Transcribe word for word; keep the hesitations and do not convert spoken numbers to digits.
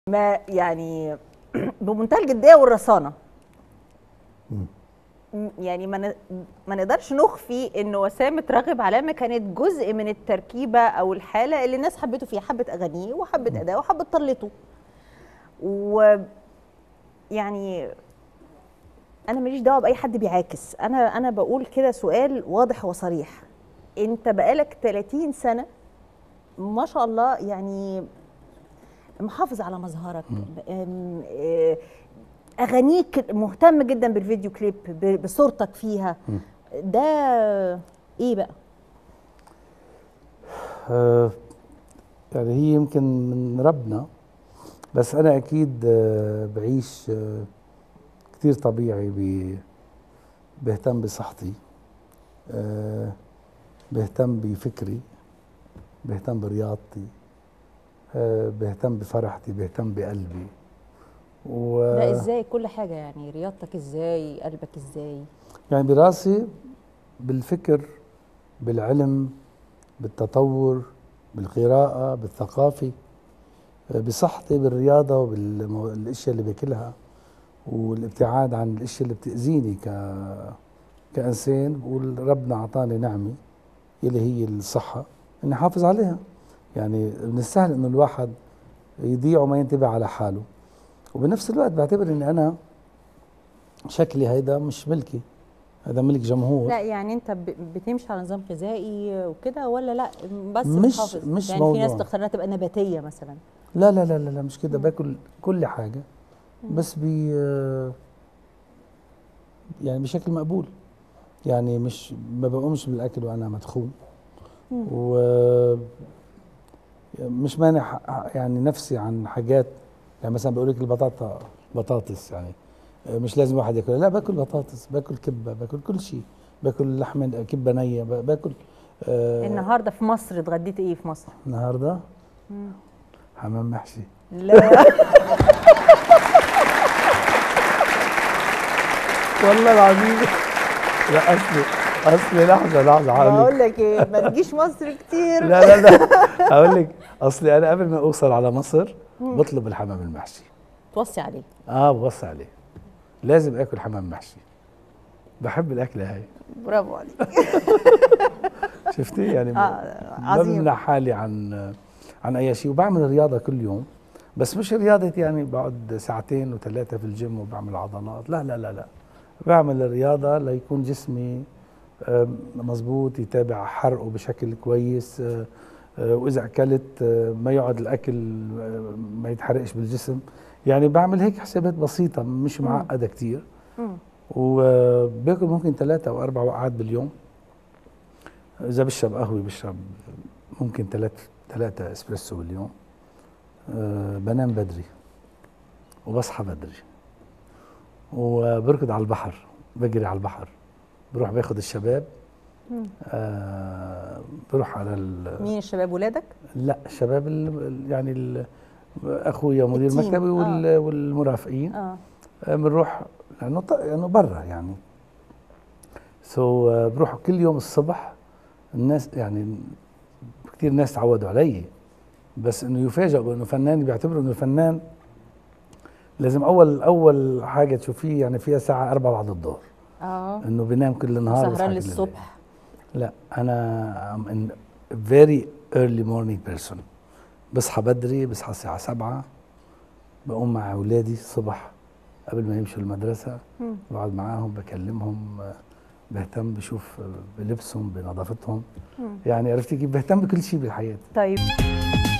ما يعني بمنتهى الجديه والرصانه. يعني ما ن- ما نقدرش نخفي ان وسام راغب علامه كانت جزء من التركيبه او الحاله اللي الناس حبته فيها، حبت اغانيه وحبت اداءه وحبت طلته. ويعني انا ماليش دعوه باي حد بيعاكس، انا انا بقول كده سؤال واضح وصريح. انت بقالك ثلاثين سنه ما شاء الله، يعني محافظ على مظهرك، أم- آه، اغانيك مهتم جدا بالفيديو كليب، ب- بصورتك فيها. ده ايه بقى؟ آه يعني هي يمكن من ربنا، بس أنا أكيد آه بعيش آه كتير طبيعي، بي- بهتم بصحتي، آه بهتم بفكري، بهتم برياضتي، آه بهتم بفرحتي، بهتم بقلبي. ده و ازاي كل حاجه؟ يعني رياضتك ازاي، قلبك ازاي؟ يعني براسي، بالفكر، بالعلم، بالتطور، بالقراءة، بالثقافة، آه بصحتي، بالرياضة، وبالاشياء اللي باكلها، والابتعاد عن الاشياء اللي بتأذيني ك كإنسان. بقول ربنا أعطاني نعمة اللي هي الصحة، إني حافظ عليها. يعني من السهل إنه الواحد يضيع وما ينتبه على حاله، وبنفس الوقت بعتبر إني أنا شكلي هيدا مش ملكي، هذا ملك جمهور. لا يعني انت ب- بتمشي على نظام غذائي وكده ولا لا؟ بس مش بتحافظ؟ مش يعني في ناس موضوع. بتختار انها تبقى نباتيه مثلا. لا لا لا لا, لا مش كده، مم. باكل كل حاجة، مم. بس بي يعني بشكل مقبول. يعني مش ما بقومش بالأكل وأنا مدخون، مم. و مش مانع يعني نفسي عن حاجات. يعني مثلا بقول لك البطاطا، بطاطس يعني مش لازم واحد ياكلها، لا باكل بطاطس، باكل كبه، باكل كل شيء، باكل لحمه كبه نيه، باكل. آه النهارده في مصر اتغديت ايه في مصر؟ النهارده مم. حمام محشي. لا والله العظيم. لا اصلي اصلي لحظه لحظه هقول بقول لك. لك ايه، ما تجيش مصر كتير. لا لا لا هقول لك. اصلي انا قبل ما اوصل على مصر مم. بطلب الحمام المحشي. توصي عليه. اه بوصي عليه، لازم اكل حمام محشي، بحب الاكله هاي. برافو عليك. شفتي يعني اه ما عظيم. بمنع حالي عن عن اي شيء، وبعمل رياضه كل يوم، بس مش رياضه يعني بقعد ساعتين وثلاثه في الجيم وبعمل عضلات، لا لا لا لا. بعمل الرياضه ليكون جسمي آه، مظبوط، يتابع حرقه بشكل كويس، آه، آه، واذا اكلت آه، ما يقعد الاكل آه، ما يتحرقش بالجسم. يعني بعمل هيك حسابات بسيطه، مش مم. معقده كتير. مم. وباكل ممكن ثلاثة او اربع وقعات باليوم. اذا بشرب قهوه بشرب ممكن ثلاث ثلاثة اسبريسو باليوم. أه بنام بدري وبصحى بدري، وبركض على البحر، بجري على البحر، بروح باخد الشباب. مم. أه بروح على ال مين الشباب؟ ولادك؟ لا الشباب ال يعني ال اخويا مدير التيم. مكتبي اه وال والمرافقين. اه أه بنروح لانه ط- لانه برا يعني. سو so, uh, بروح كل يوم الصبح. الناس يعني كثير ناس تعودوا علي، بس انه يفاجئوا بانه فنان، بيعتبروا انه الفنان لازم اول اول حاجه تشوفيه يعني فيها ساعه أربعة بعد الظهر، اه انه بينام كل النهار وسهران ويصحى كل الليل. للصبح. لا انا I'm in very early morning person. بصحى بدري، بصحى الساعه سبعة، بقوم مع اولادي الصبح قبل ما يمشوا المدرسه، مم. بقعد معاهم، بكلمهم، بهتم، بشوف بلبسهم، بنظافتهم. مم. يعني عرفتي كيف بهتم بكل شيء بالحياه. طيب